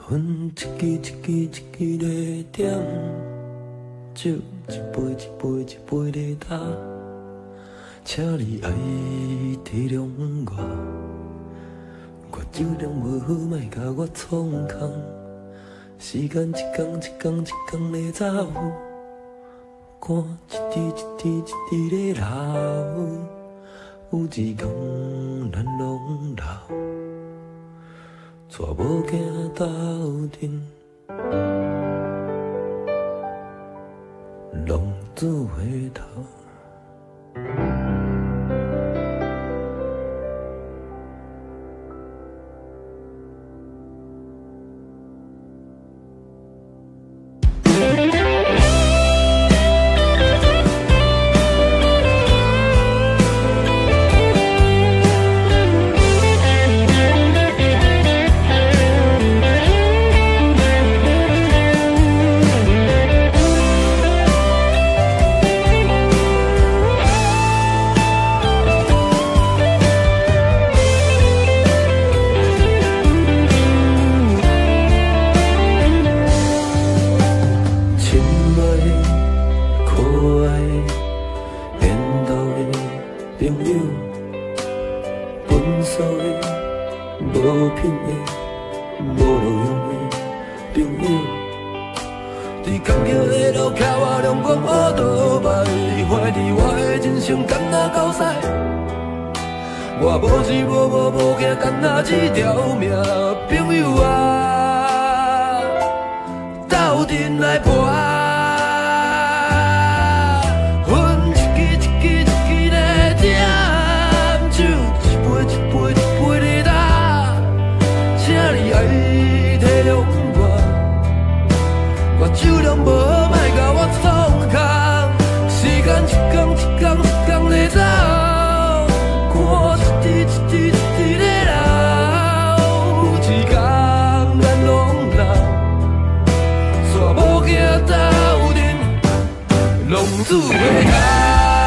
烟一支一支一支在点，酒一杯一杯一杯在干，请你爱体谅我，我酒量无好，莫甲我创空。时间一天一天一天在走，汗一滴一滴一滴在流，有一天咱拢老。 带某囝斗阵，浪子回头。朋友，本所的无品的、无路用的朋友，伫坎坷的路靠我阳光乌倒摆，怀疑我的人生敢若狗屎。我无钱无囝，敢若一条命。朋友啊，斗阵来搏。 酒量无好，莫甲我创空。时间一天一天一天在走，汗一滴一滴一滴在流。有一天咱拢老，带某囝斗阵，浪子回头。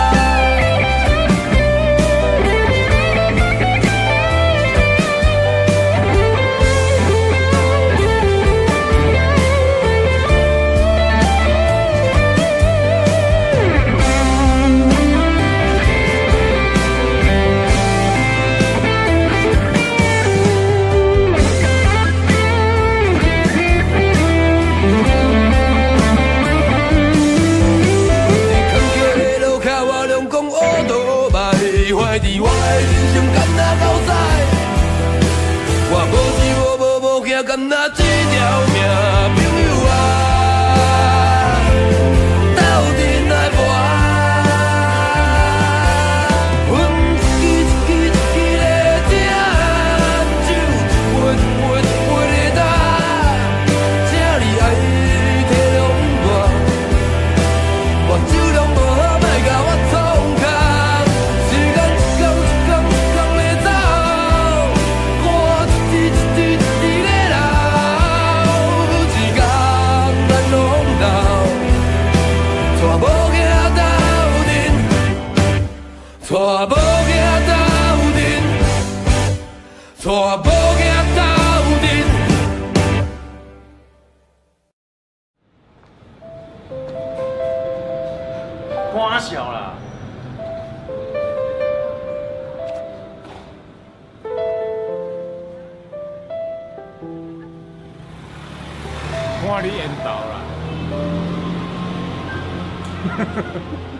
怀疑我的人生敢若狗屎，我无钱无囝，敢若一条命。朋友啊，斗阵来搏，烟一支一支一支在点，酒一杯一杯一杯在干，请你爱体谅我酒量无好，莫甲我创空。 带某囝斗阵，带某囝斗阵。 瓜小啦！看你缘投啦！